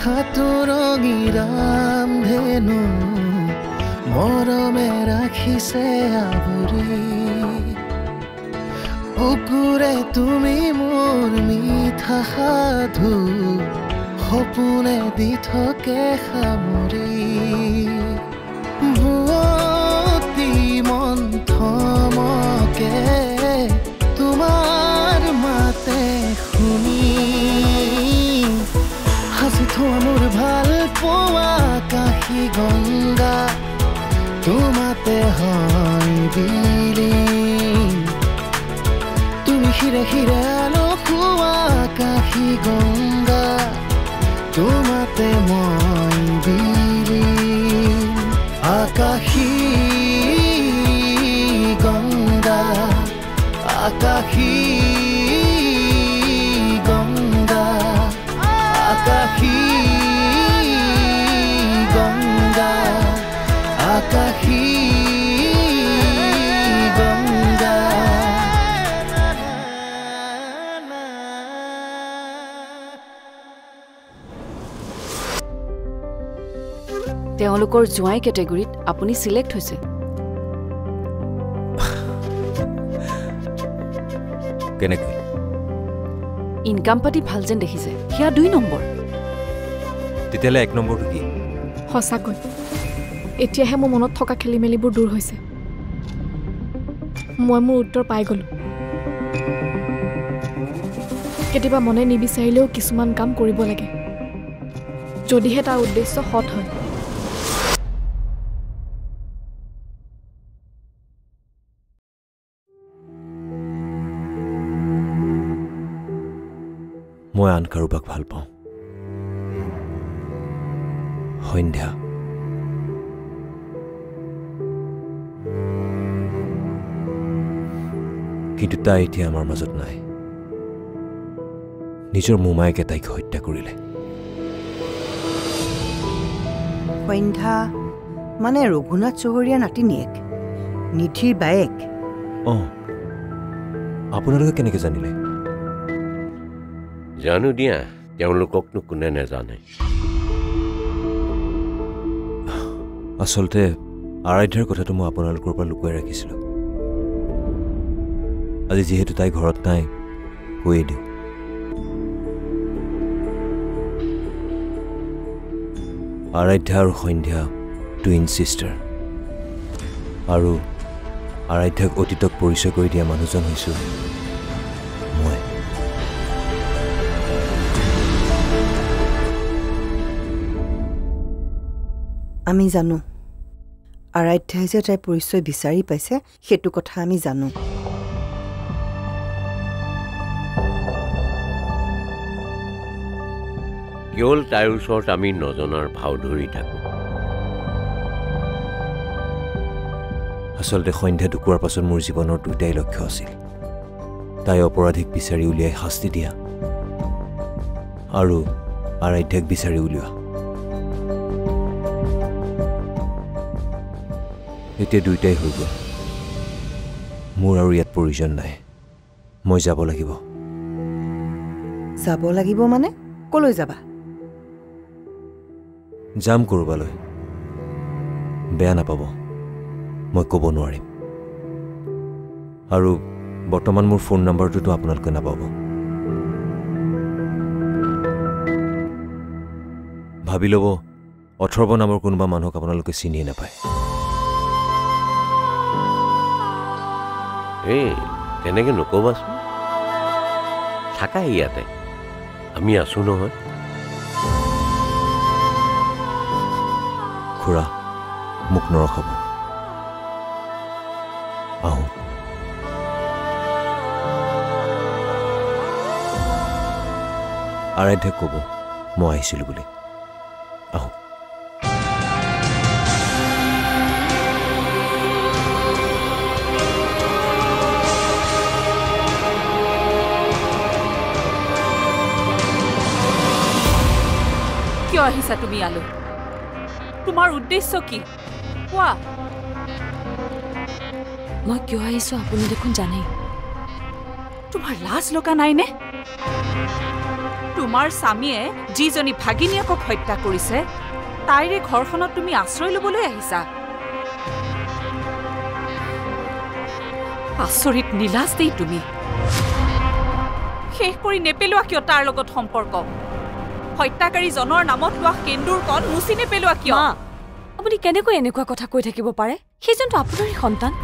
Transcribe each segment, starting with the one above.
নিশাটো ৰঙী ৰামধেনু মৰমে ৰাখিছে আৱৰি বুকুৰে তুমি মোৰ মিঠা সাধু সপোনে দি থাকে সামৰি ভুৱতী মন্থমকে তোমাৰ মাতে শুনি হাসি থোৱা মোৰ ভাল পোৱা কাশী গংগা তোমাতে হয় বিলীন তুমি হিৰে হিৰে আলোকোৱা কাশী গংগা তোমাতে মই বিলীন আকাশী গংগা আকাশী গংগা আকাশী গংগা আকাশী গংগা তেওঁলোকৰ জুৱাই কেটেগৰীত আপুনি সিলেক্ট হৈছে কেনেকৈ ইনকাম পাতি ভাল যেন দেখিছে হিয়া 2 নম্বৰ তেতিয়ালে 1 নম্বৰটো কি সঁচাকৈ এতিয়াহে মোৰ মনত থকা খেলিমেলিবোৰ দূৰ হৈছে মই মোৰ উত্তৰ পাই গলো কেতিয়াবা মনে নিবিচাৰিলেও কিছুমান কাম কৰিব লাগে যদিহে তাৰ উদ্দেশ্য সৎ হয় মই আন কাৰোবাক ভাল পাওঁ সন্ধ্যা কিন্তু তাই এতিয়া আমাৰ মাজত নাই নিজৰ মোমায়েকে তাইক হত্যা কৰিলে সন্ধ্যা মানে ৰঘুনাথ চহৰীয়া নাতিনীয়েক নিধিৰ বায়েক আপোনালোকে কেনেকৈ জানিলে জানো দিয়া তেওঁলোককনো কোনে নাজানে আচলতে আৰাধ্যাৰ কথাটো মই আপোনালোকৰ পৰা লুকুৱাই ৰাখিছিলোঁ আজি যিহেতু তাই ঘৰত নাই কৈয়ে দিওঁ আৰাধ্যা আৰু সন্ধ্যা টুইন ছিষ্টাৰ আৰু আৰাধ্যাক অতীতক পৰিচয় কৰি দিয়া মানুহজন হৈছোঁ মই আমি জানো আৰাধ্যাই যে তাইৰ পৰিচয় বিচাৰি পাইছে সেইটো কথা আমি জানো কেৱল তাইৰ ওচৰত আমি নজনাৰ ভাও ধৰি থাকোঁ আচলতে সন্ধ্যা ঢুকোৱাৰ পাছত মোৰ জীৱনৰ 2টাই লক্ষ্য আছিল তাই অপৰাধীক বিচাৰি উলিয়াই শাস্তি দিয়া আৰু আৰাধ্যাক বিচাৰি উলিওৱা এতিয়া 2টাই হৈ গ'ল মোৰ আৰু ইয়াত প্ৰয়োজন নাই মই যাব লাগিব মানে কলৈ যাবা যাম কৰবালৈ বেয়া নাপাব মই ক'ব নোৱাৰিম আৰু বৰ্তমান মোৰ ফোন নম্বৰটোতো আপোনালোকে নাপাব ভাবি ল'ব অথৰ্ব নামৰ কোনোবা মানুহক আপোনালোকে চিনিয়ে নাপায় তেনেকৈ নকবাচোন থাকা ইয়াতে আমি আছো নহয় খুৰা মোক নৰখাব আহোঁ আৰাধ্যাক ক'ব মই আহিছিলোঁ বুলি আহোঁ কিয় আহিছা তুমি আলো তোমাৰ উদ্দেশ্য কি কোৱা মই কিয় আহিছো আপুনি দেখোন জানে তোমাৰ লাজ লগা নাই নে তোমাৰ স্বামীয়ে যিজনী ভাগিনীয়েকক হত্যা কৰিছে তাইৰে ঘৰখনত তুমি আশ্ৰয় ল'বলৈ আহিছা। আচৰিত নীলাজ দেই তুমি। শেষ কৰি নেপেলোৱা কিয় তাৰ লগত সম্পৰ্ক? হত্যাকাৰীজনৰ নামত লোৱা সেন্দুৰকণ মুচি নেপেলোৱা কিয়? আপুনি কেনেকৈ এনেকুৱা কথা কৈ থাকিব পাৰে? সেইজনটো আপোনাৰে সন্তান।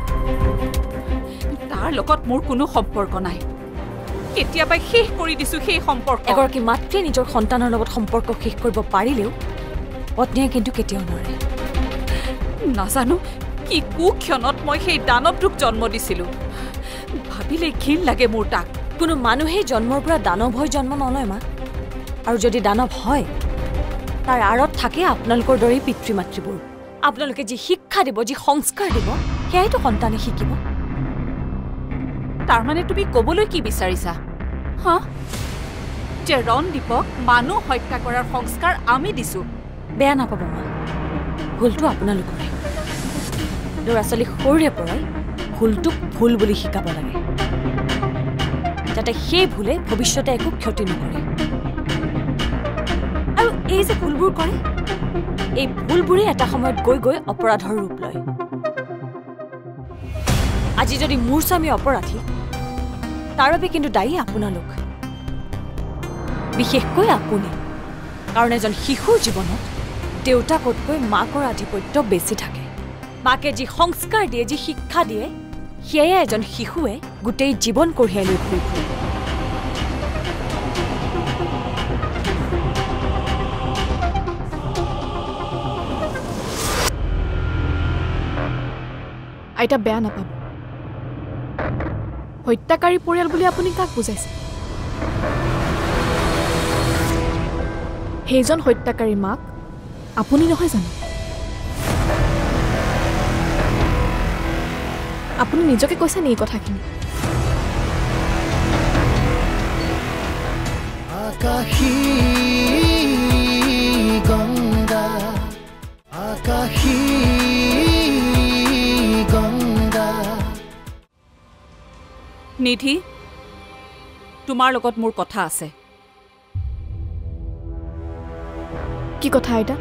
তাৰ লগত মোৰ কোনো সম্পৰ্ক নাই। কেতিয়াবাই শেষ কৰি দিছো সেই সম্পৰ্ক। এগৰাকী মাতৃয়ে নিজৰ সন্তানৰ লগত সম্পৰ্ক শেষ কৰিব পাৰিলেও পত্নীয়ে কিন্তু কেতিয়াও নোৱাৰে। নাজানো কি কুক্ষণত মই সেই দানৱটোক জন্ম দিছিলো। ভাবিলে ঘিণ লাগে মোৰ তাক। কোনো মানুহেই জন্মৰ পৰা দানৱ হৈ জন্ম নলয় মা। আৰু যদি দানৱ হয় তাৰ আঁৰত থাকে আপোনালোকৰ দৰেই পিতৃ মাতৃবোৰ। আপোনালোকে যি শিক্ষা দিব, যি সংস্কাৰ দিব, সেয়াইতো সন্তানে শিকিব। তাৰমানে তুমি ক'বলৈ কি বিচাৰিছা? হা, যে ৰণদীপক মানুহ হত্যা কৰাৰ সংস্কাৰ আমি দিছো? বেয়া নাপাব মা, ভুলটো আপোনালোকৰে। ল'ৰা ছোৱালী সৰুৰে পৰাই ভুলটোক ভুল বুলি শিকাব লাগে, যাতে সেই ভুলে ভৱিষ্যতে একো ক্ষতি নকৰে। আৰু এই যে ভুলবোৰ কৰে, এই ভুলবোৰে এটা সময়ত গৈ গৈ অপৰাধৰ ৰূপ লয়। আজি যদি মোৰ স্বামী অপৰাধী, তাৰ বাবে কিন্তু দায়ী আপোনালোক, বিশেষকৈ আপুনি। কাৰণ এজন শিশুৰ জীৱনত দেউতাকতকৈ মাকৰ আধিপত্য বেছি থাকে। মাকে যি সংস্কাৰ দিয়ে, যি শিক্ষা দিয়ে, সেয়ে এজন শিশুৱে গোটেই জীৱন কঢ়িয়াই লৈ ঘূৰি ফুৰে। আইতা বেয়া নাপাব। হত্যাকাৰী পৰিয়াল বুলি আপুনি কাক বুজাইছে? সেইজন হত্যাকাৰী মাক আপুনি নহয় জানো? আপুনি নিজকে কৈছে নি এই কথাখিনি? আকাশী গংগা, আকাশী গংগা। নিধি, তোমাৰ লগত মোৰ কথা আছে। কি কথা আইতা?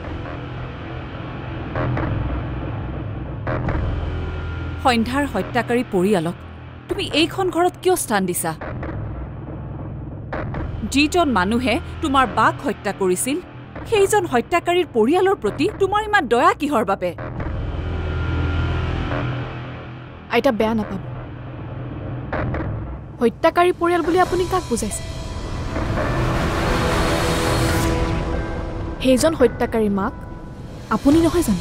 সন্ধ্যাৰ হত্যাকাৰী পৰিয়ালক তুমি এইখন ঘৰত কিয় স্থান দিছা? যিজন মানুহে তোমাৰ বাক হত্যা কৰিছিল, সেইজন হত্যাকাৰীৰ পৰিয়ালৰ প্ৰতি তোমাৰ ইমান দয়া কিহৰ বাবে? আইতা বেয়া নাপাব। হত্যাকাৰী পৰিয়াল বুলি আপুনি কাক বুজাইছে? সেইজন হত্যাকাৰী মাক আপুনি নহয় জানো?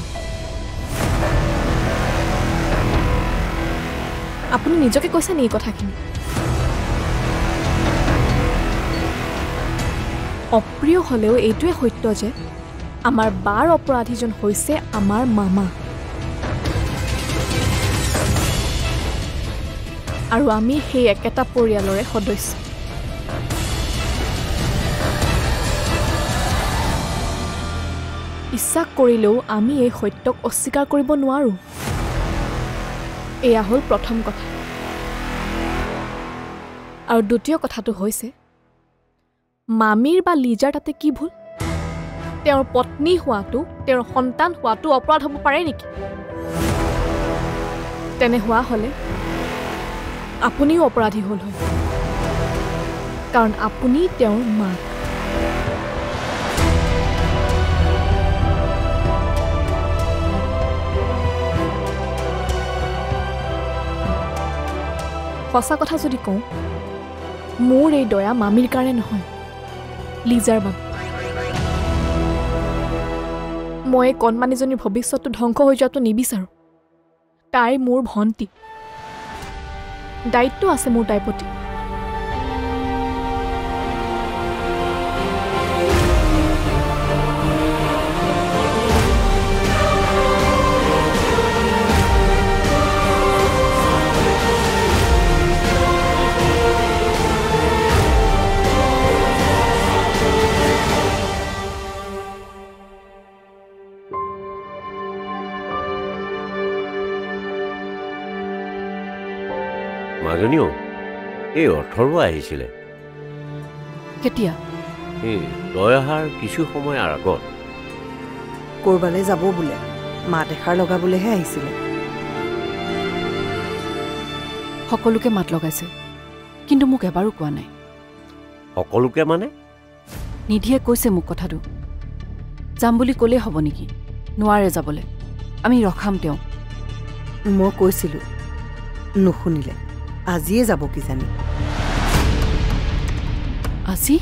আপুনি নিজকে কৈছে নি এই কথাখিনি? অপ্ৰিয় হ'লেও এইটোৱে সত্য যে আমাৰ বাৰ অপৰাধীজন হৈছে আমাৰ মামা। আৰু আমি সেই একেটা পৰিয়ালৰে সদস্য। ইচ্ছা কৰিলেও আমি এই সত্যক অস্বীকাৰ কৰিব নোৱাৰোঁ। এয়া হ'ল প্ৰথম কথা। আৰু দ্বিতীয় কথাটো হৈছে, মামীৰ বা লিজাৰ তাতে কি ভুল? তেওঁৰ পত্নী হোৱাটো, তেওঁৰ সন্তান হোৱাটো অপৰাধ হ'ব পাৰে নেকি? তেনে হোৱা হ'লে আপুনিও অপৰাধী হ'ল হয়, কাৰণ আপুনি তেওঁৰ মাক। সঁচা কথা যদি কওঁ, মোৰ এই দয়া মামীৰ কাৰণে নহয়, লিজাৰ বাবে। মই এই কণমানিজনীৰ ভৱিষ্যতটো ধ্বংস হৈ যোৱাটো নিবিচাৰোঁ। তাই মোৰ ভণ্টি, দায়িত্ব আছে মোৰ তাইৰ প্ৰতি। মাজনীও এই অথৰ্ব আহিছিলে। কেতিয়া তই অহাৰ কিছু সময়ৰ আগত ক'ৰবালৈ যাব বোলে মাত এষাৰ লগাবলৈহে আহিছিলে সকলোকে মাত লগাইছে কিন্তু মোক এবাৰো কোৱা নাই সকলোকে মানে নিধিয়ে কৈছে মোক কথাটো যাম বুলি ক'লেই হ'ব নেকি নোৱাৰে যাবলৈ আমি ৰখাম তেওঁ মই কৈছিলোঁ নুশুনিলে আজিয়ে যাব কিজানি আজি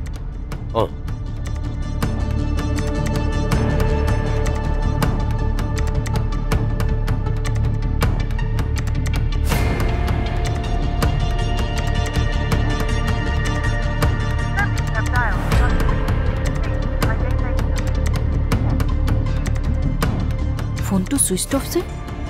ফোনটো ছুইচ অফ যে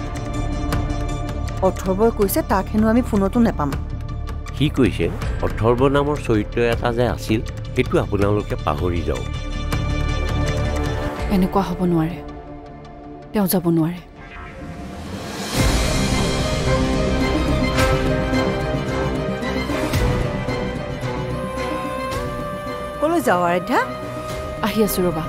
অথৰ্বই কৈছে তাক হেনো আমি ফোনতো নেপাম সি কৈছে অথৰ্ব নামৰ চৰিত্ৰ এটা যে আছিল সেইটো আপোনালোকে পাহৰি যাওক এনেকুৱা হ'ব নোৱাৰে তেওঁ যাব নোৱাৰে ক'লৈ যাওঁ আৰাধ্যা আহি আছো ৰবা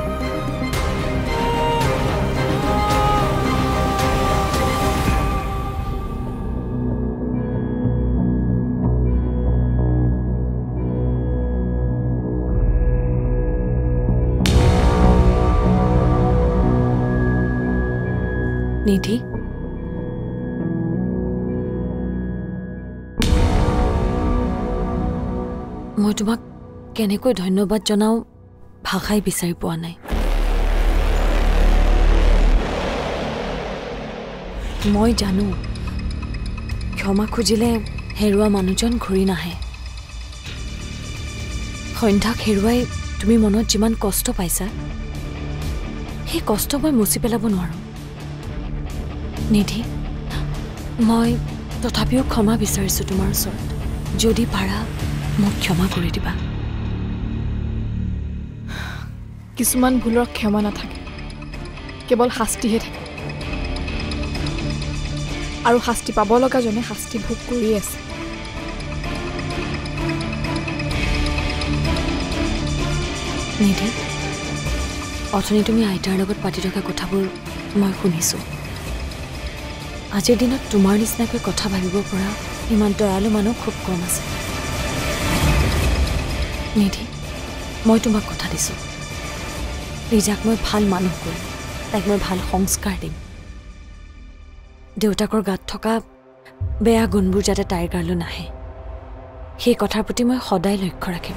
নিধি মই তোমাক কেনেকৈ ধন্যবাদ জনাওঁ ভাষাই বিচাৰি পোৱা নাই মই জানো ক্ষমা খুজিলে হেৰুৱা মানুহজন ঘূৰি নাহে সন্ধ্যাক হেৰুৱাই তুমি মনত যিমান কষ্ট পাইছা সেই কষ্ট মই মুচি পেলাব নোৱাৰোঁ নিধি মই তথাপিও ক্ষমা বিচাৰিছোঁ তোমাৰ ওচৰত যদি পাৰা মোক ক্ষমা কৰি দিবা কিছুমান ভুলৰ ক্ষমা নাথাকে কেৱল শাস্তিহে থাকে আৰু শাস্তি পাব লগাজনে শাস্তি ভোগ কৰি আছে নিধি অথনি তুমি আইতাৰ লগত পাতি থকা কথাবোৰ মই শুনিছোঁ আজিৰ দিনত তোমাৰ নিচিনাকৈ কথা ভাবিব পৰা ইমান দয়ালু মানুহ খুব কম আছে নিধি মই তোমাক কথা দিছোঁ ৰিজাক মই ভাল মানুহ কৰিম তাইক মই ভাল সংস্কাৰ দিম দেউতাকৰ গাত থকা বেয়া গুণবোৰ যাতে তাইৰ গালৈ নাহে সেই কথাৰ প্ৰতি মই সদায় লক্ষ্য ৰাখিম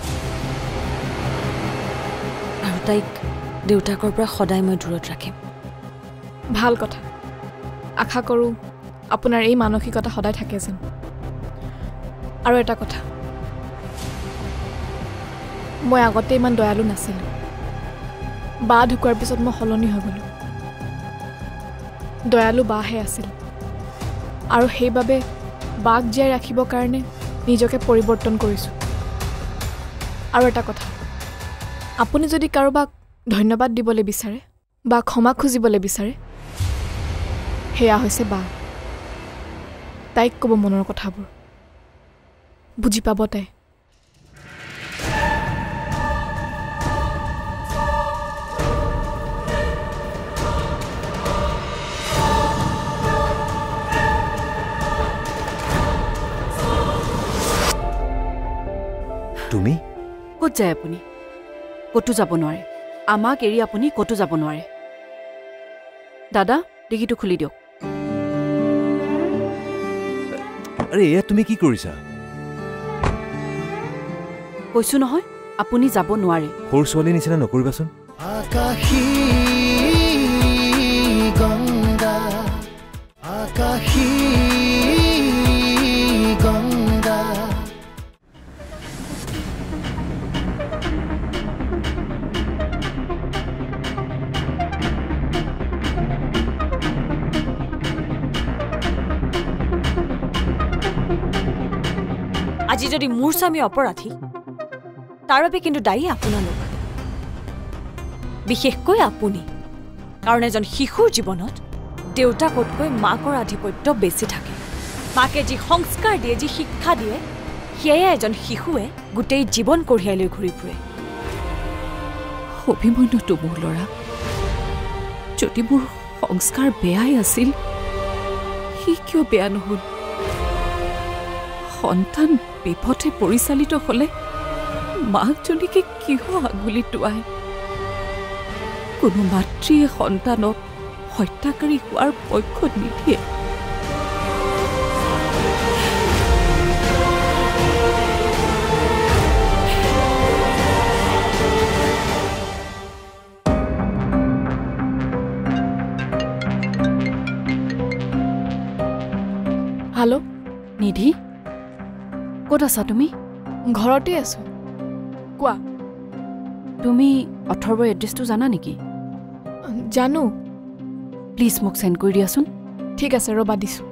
আৰু তাইক দেউতাকৰ পৰা সদায় মই দূৰত ৰাখিম ভাল কথা আশা কৰোঁ আপোনাৰ এই মানসিকতা সদায় থাকে যেন আৰু এটা কথা মই আগতে ইমান দয়ালু নাছিলোঁ বা ঢুকোৱাৰ পিছত মই সলনি হৈ গ'লোঁ দয়ালু বাহে আছিল আৰু সেইবাবে বাক জীয়াই ৰাখিবৰ কাৰণে নিজকে পৰিৱৰ্তন কৰিছোঁ আৰু এটা কথা আপুনি যদি কাৰোবাক ধন্যবাদ দিবলৈ বিচাৰে বা ক্ষমা খুজিবলৈ বিচাৰে সেয়া হৈছে বা তাইক ক'ব মনৰ কথাবোৰ বুজি পাব তাই তুমি ক'ত যায় আপুনি ক'তো যাব নোৱাৰে আমাক এৰি আপুনি ক'তো যাব নোৱাৰে দাদা ডিগিটো খুলি দিয়ক আৰে এয়া তুমি কি কৰিছা কৈছো নহয় আপুনি যাব নোৱাৰে সৰু ছোৱালী নিচিনা নকৰিবাচোন আকাশী গংগা আকাশী গংগা আজি যদি মোৰ স্বামী অপৰাধী তাৰ বাবে কিন্তু দায়ী আপোনালোক বিশেষকৈ আপুনি কাৰণ এজন শিশুৰ জীৱনত দেউতাকতকৈ মাকৰ আধিপত্য বেছি থাকে মাকে যি সংস্কাৰ দিয়ে যি শিক্ষা দিয়ে সেয়ে এজন শিশুৱে গোটেই জীৱন কঢ়িয়াই লৈ ঘূৰি ফুৰে। অভিমন্যুটো মোৰ ল'ৰা। যদি মোৰ সংস্কাৰ বেয়াই আছিল, সি কিয় বেয়া নহ'ল? সন্তান বিপথে পৰিচালিত হ'লে মাকজনীকে কিয় আঙুলি টোৱায়? কোনো মাতৃয়ে সন্তানক হত্যাকাৰী হোৱাৰ পক্ষ নিদিয়ে। হেল্ল', নিধি, ক'ত আছা তুমি? ঘৰতে আছো। কোৱা। তুমি অথৰ্বৰ এড্ৰেছটো জানা নেকি? জানো। প্লিজ মোক চেণ্ড কৰি দিয়াচোন। ঠিক আছে, ৰ'বা দিছোঁ।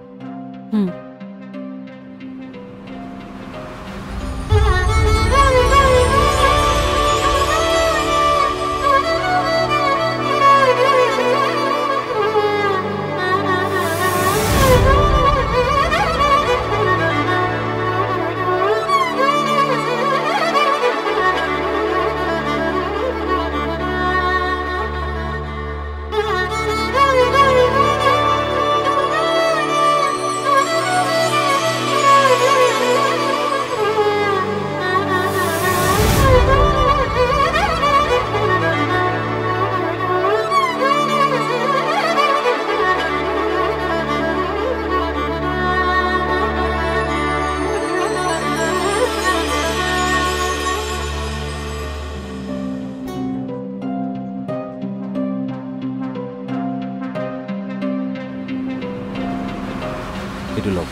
এইটো লওক।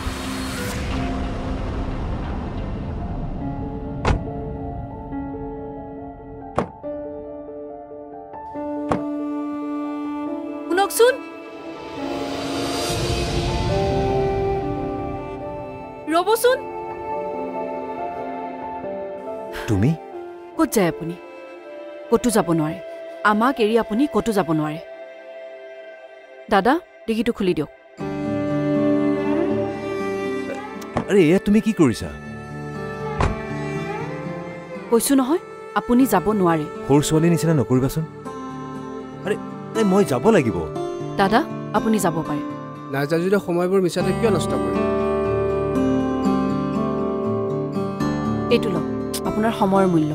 শুনকচোন, ৰ'বচোন। তুমি ক'ত যায় আপুনি? ক'তো যাব নোৱাৰে। আমাক এৰি আপুনি ক'তো যাব নোৱাৰে। দাদা, ডিগিটো খুলি দিয়ক। আৰে এয়া তুমি কি কৰিছা? কৈছো নহয়, আপুনি যাব নোৱাৰে। সৰু ছোৱালীৰ নিচিনা নকৰিবাচোন। আৰে মই যাব লাগিব। দাদা, আপুনি যাব পাৰে। নাযায় যদি সময়বোৰ মিছাতে কিয় নষ্ট কৰে? এইটো লওক, আপোনাৰ সময়ৰ মূল্য।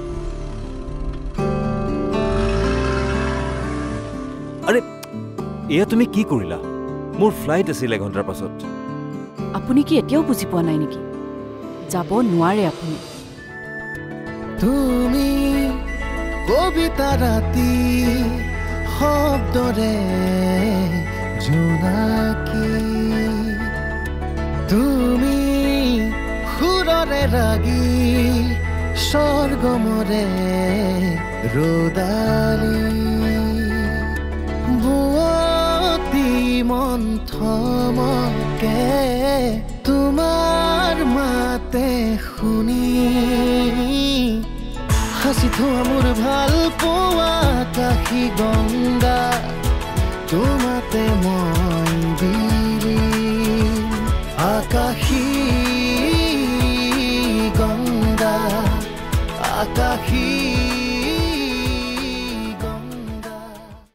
আৰে এয়া তুমি কি কৰিলা? মোৰ ফ্লাইট আছিল 1 ঘণ্টাৰ পাছত। আপুনি কি এতিয়াও বুজি পোৱা নাই নেকি? যাব নোৱাৰে আপুনি। তুমি কবিতা ৰাতি শব্দৰে জোনাকী, তুমি সুৰৰে ৰাগী স্বৰ্গমৰে ৰদালি, বুৱতী মন্থমকে তোমাৰ মাতে শুনি হাসি থোৱা মোৰ ভাল পোৱা কাশী গংগা, তোমাতে মই বিলীন। আকাশী গংগা, আকাশী